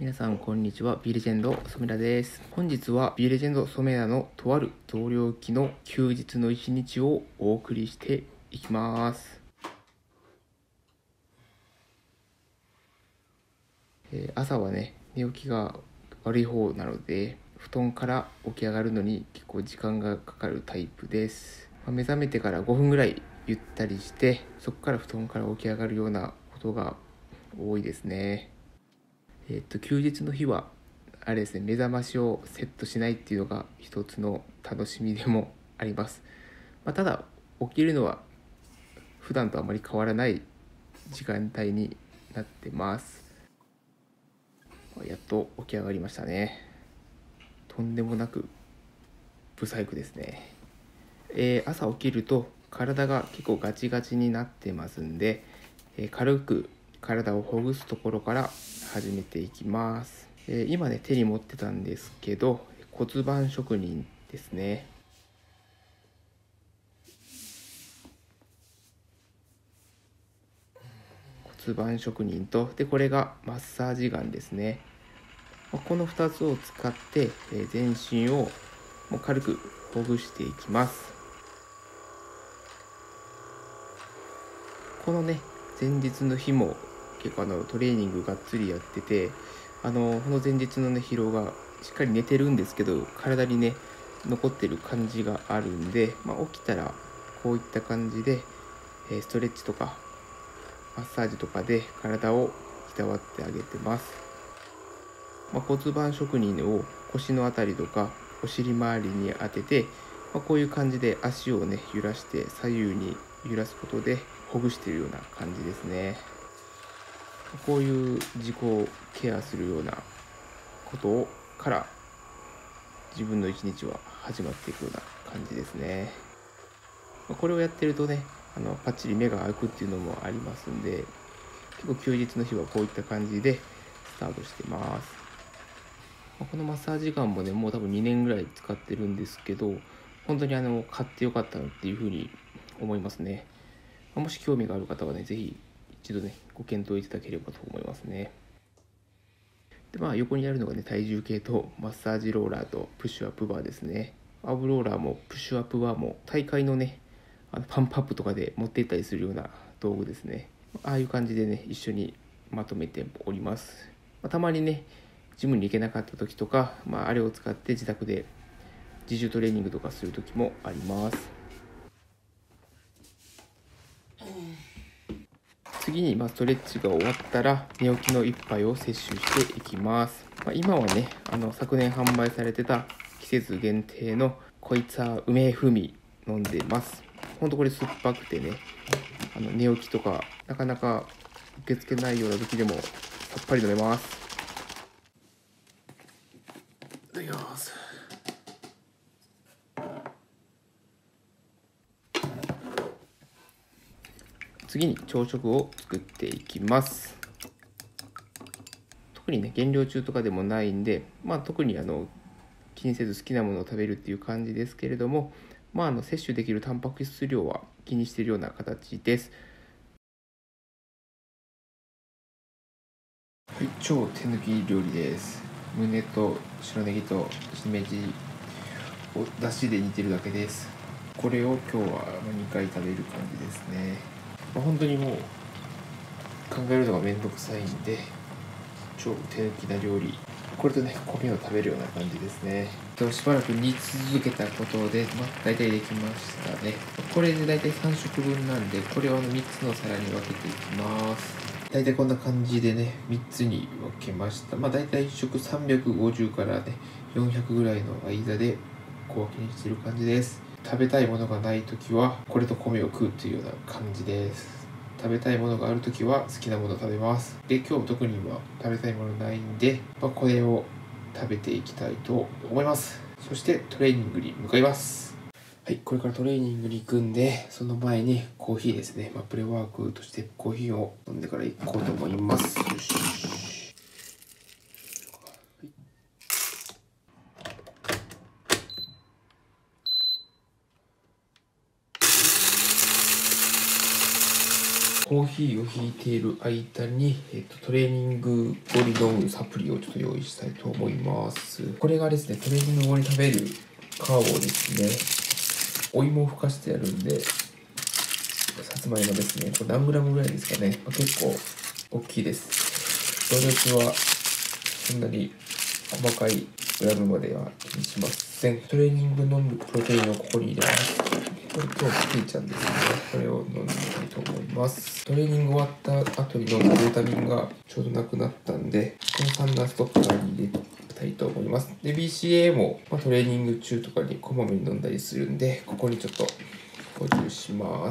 皆さんこんにちは。Bレジェンド染田です。本日は Bレジェンド染田のとある増量期の休日の一日をお送りしていきます。朝はね、寝起きが悪い方なので、布団から起き上がるのに結構時間がかかるタイプです。目覚めてから5分ぐらいゆったりして、そこから布団から起き上がるようなことが多いですね。休日の日はあれですね、目覚ましをセットしないっていうのが一つの楽しみでもあります。ただ起きるのは普段とあまり変わらない時間帯になってます。やっと起き上がりましたね。とんでもなく不細工ですね。朝起きると体が結構ガチガチになってますんで、軽く体をほぐすところから始めていきます。今ね、手に持ってたんですけど、骨盤職人ですね。骨盤職人と、これがマッサージガンですね。この2つを使って、全身をもう軽くほぐしていきます。このね、前日の日も結構トレーニングがっつりやってて、この前日のね、疲労がしっかり寝てるんですけど、体にね残ってる感じがあるんで、起きたらこういった感じで、ストレッチとかマッサージとかで体をいたわってあげてます。骨盤職人を腰のあたりとかお尻周りに当てて、こういう感じで足をね揺らして左右に揺らすことでほぐしているような感じですね。こういう自己ケアするようなことから自分の一日は始まっていくような感じですね。これをやってるとね、パッチリ目が開くっていうのもありますんで、結構休日の日はこういった感じでスタートしてます。このマッサージガンもね、もう多分2年ぐらい使ってるんですけど、本当に買ってよかったなっていうふうに思いますね。もし興味がある方はね、ぜひ一度ね、ご検討いただければと思いますね。で、横にあるのがね、体重計とマッサージローラーとプッシュアップバーですね。アブローラーもプッシュアップバーも大会のね、パンプアップとかで持っていったりするような道具ですね。ああいう感じでね、一緒にまとめております。たまにね、ジムに行けなかった時とか、あれを使って自宅で自重トレーニングとかする時もあります。次にストレッチが終わったら寝起きの一杯を摂取していきます。今はね、昨年販売されてた季節限定のこいつは梅風味飲んでます。ほんとこれ酸っぱくてね、寝起きとかなかなか受け付けないような時でもさっぱり飲めます。いただきます。次に朝食を作っていきます。特にね、減量中とかでもないんで、特に気にせず好きなものを食べるっていう感じですけれども、摂取できるタンパク質量は気にしているような形です。はい、超手抜き料理です。胸と白ネギとしめじをだしで煮てるだけです。これを今日は2回食べる感じですね。本当にもう考えるのがめんどくさいんで、超手抜きな料理。これとね、米を食べるような感じですね。しばらく煮続けたことで、大体できましたね。これで大体3食分なんで、これを3つの皿に分けていきます。大体こんな感じでね、3つに分けました。大体1食350からね、400ぐらいの間で小分けにしてる感じです。食べたいものがないときは、これと米を食うというような感じです。食べたいものがあるときは好きなものを食べます。で、今日特には食べたいものないんで、これを食べていきたいと思います。そしてトレーニングに向かいます。はい、これからトレーニングに行くんで、その前にコーヒーですね。プレワークとしてコーヒーを飲んでから行こうと思います。よし。 コーヒーをひいている間に、トレーニング後に飲むサプリをちょっと用意したいと思います。これがですね、トレーニング後に食べる皮をですね、お芋をふかしてあるんで、さつまいもですね。これ何グラムぐらいですかね。結構大きいです。動力はそんなに細かいグラムまでは気にしません。トレーニング飲むプロテインをここに入れます。これ今日ついちゃうんですね。これを飲んでみたいと思います。トレーニング終わった後に飲んだグルタミンがちょうどなくなったんで、このサンダーストッカーに入れたいと思います。で、BCA も、トレーニング中とかにこまめに飲んだりするんで、ここにちょっと補充します。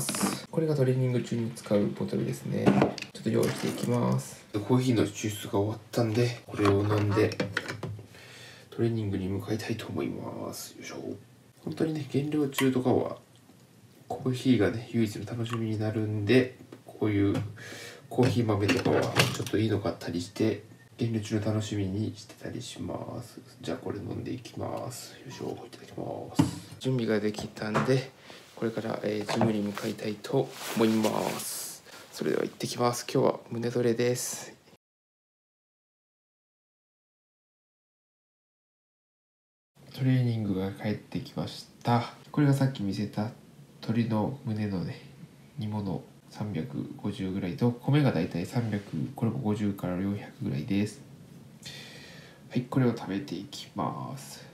これがトレーニング中に使うボトルですね。ちょっと用意していきます。コーヒーの抽出が終わったんで、これを飲んでトレーニングに向かいたいと思います。よいしょ。本当にね、減量中とかはコーヒーがね、唯一の楽しみになるんで、こういうコーヒー豆とかはちょっといいのがあったりして、減量中の楽しみにしてたりします。じゃあこれ飲んでいきます。よいしょ、いただきます。準備ができたんで、これから、ジムに向かいたいと思います。それでは行ってきます。今日は胸トレです。トレーニングが帰ってきました。これがさっき見せた鶏の胸のね、煮物350ぐらいと、米がだいたい300、これも50から400ぐらいです。はい、これを食べていきます。